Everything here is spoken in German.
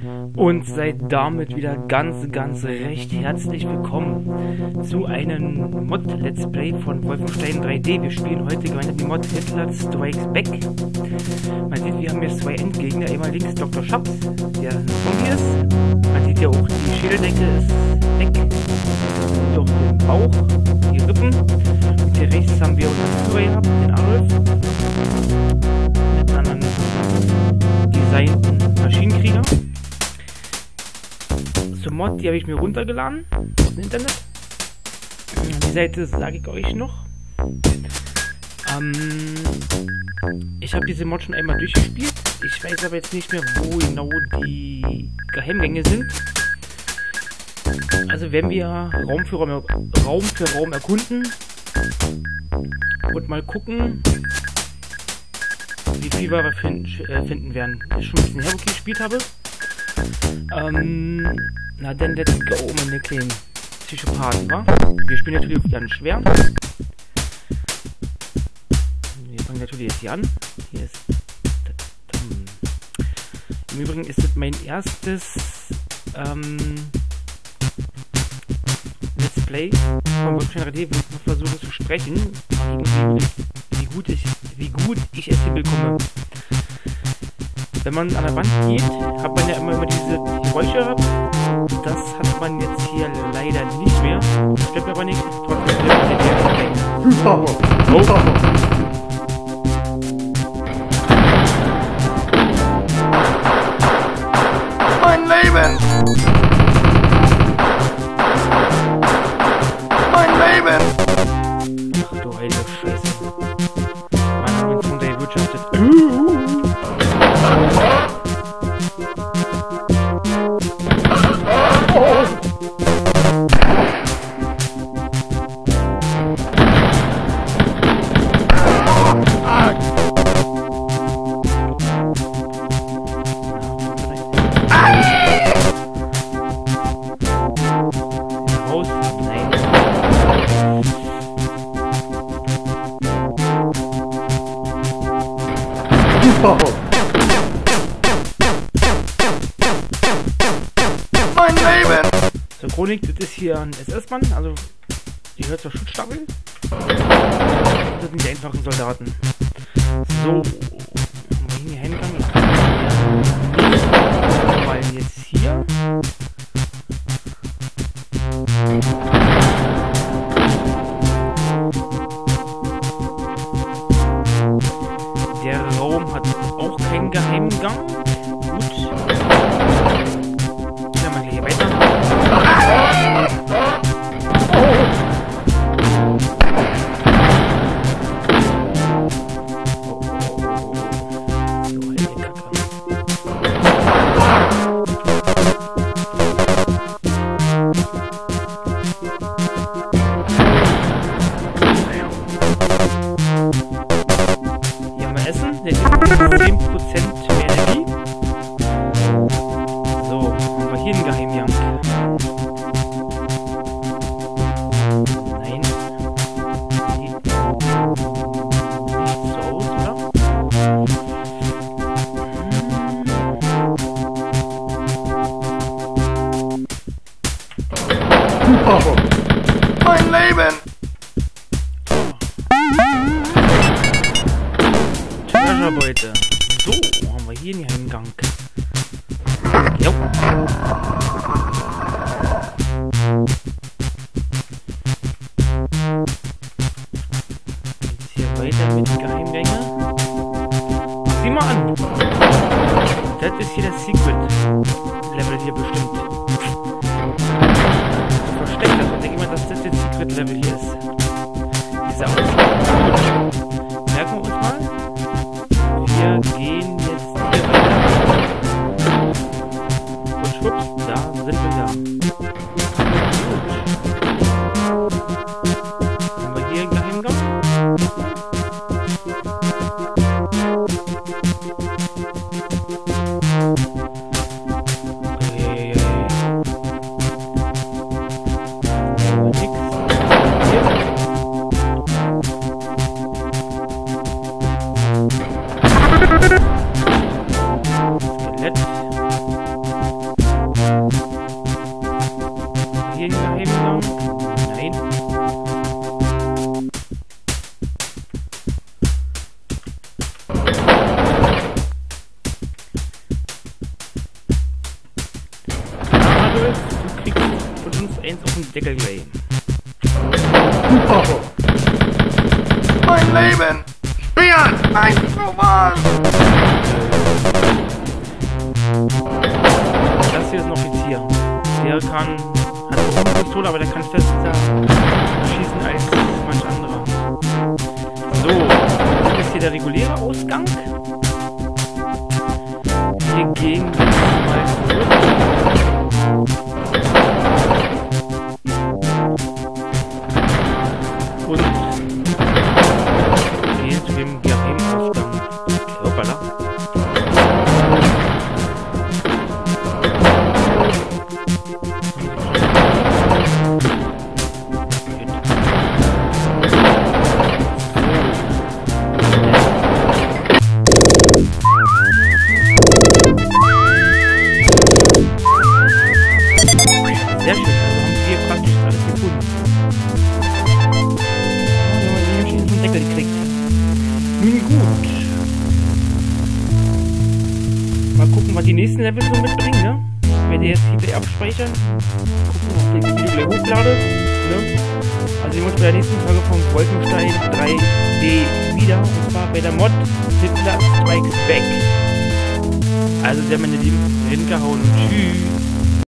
Und seid damit wieder ganz recht herzlich willkommen zu einem Mod-Let's Play von Wolfenstein 3D. Wir spielen heute gemeinsam die Mod Hitler Strikes Back. Man sieht, wir haben hier zwei Endgegner. Einmal links Dr. Schaps, der ein Zombie ist. Man sieht ja auch, die Schädeldecke ist weg. Doch den Bauch, die Rippen. Und hier rechts haben wir unseren Führer gehabt, den Adolf. Mit anderen designten Maschinenkrieger. Zur Mod, die habe ich mir runtergeladen aus dem Internet. Die Seite sage ich euch noch. Ich habe diese Mod schon einmal durchgespielt. Ich weiß aber jetzt nicht mehr, wo genau die Geheimgänge sind. Also werden wir Raum für Raum erkunden und mal gucken, wie viel wir finden werden. Das ist schon ein bisschen her, wo ich gespielt habe. Na dann, let's go, meine kleinen Psychopathen, wa? Wir spielen natürlich ganz schwer. Wir fangen natürlich jetzt hier an. Hier ist... Im Übrigen ist es mein erstes Let's Play von Wolfenstein 3D, wo ich versuche zu sprechen, wie gut ich es hinbekomme. Wenn man an der Wand geht, hat man ja immer diese Geräusche gehabt. Das hat man jetzt hier leider nicht mehr. Das stimmt aber nicht. Trotzdem Mein Leben! Mein Leben! Ach du heilige Scheiße. Mann, haben wir uns runter gewirtschaftet. Mein Leben! Zur Chronik, das ist hier ein SS-Mann, also ihr hört zur Schutzstaffel. Das sind die einfachen Soldaten. So, haben wir hier Geheimgang? Mal jetzt hier. Der Raum hat auch keinen Geheimgang. Gut. Dann mal hier weiter. Hier haben wir Essen. Der gibt 10% mehr Energie. So, haben wir hier einen Geheimgang. Nein. Sieht nicht so aus, oder? Mein Leben! Treasure-Beute. So, haben wir hier einen Geheimgang. Jo. Jetzt hier weiter mit Geheimgänge. Sieh mal an. Das ist hier das Secret-Level hier bestimmt. Versteckt das und denke mal, dass das das Secret-Level hier ist. Diese Ausgabe. Merken wir uns mal. Wir gehen jetzt hier weiter. Und schwupps, da sind wir da. Gut. Haben wir hier einen Geheimgang? Okay. Nix. Hier. Skelett. Wolf, du kriegst von uns eins auf den Deckel gleich. Mein Leben! Speer! Ein Roman! Das hier ist ein Offizier. Der hat auch eine Pistole, aber der kann fester schießen als manch anderer. So, das ist hier der reguläre Ausgang. Wir gehen jetzt mal zurück. Und gehen zu dem Geheimausgang. Hoppala. Sehr schön, also haben wir praktisch alles gefunden. Wir haben den vom Deckel gekriegt. Nun gut. Mal gucken, was die nächsten Level so mitbringen, ne? Ich werde jetzt hier gleich abspeichern. Gucken, ob ich das Video gleich hochlade. Ne? Also wir uns bei der nächsten Folge von Wolfenstein 3D wieder. Und zwar bei der Mod Hitler Strikes Back. Also sehr meine Lieben, hingehauen und tschüss.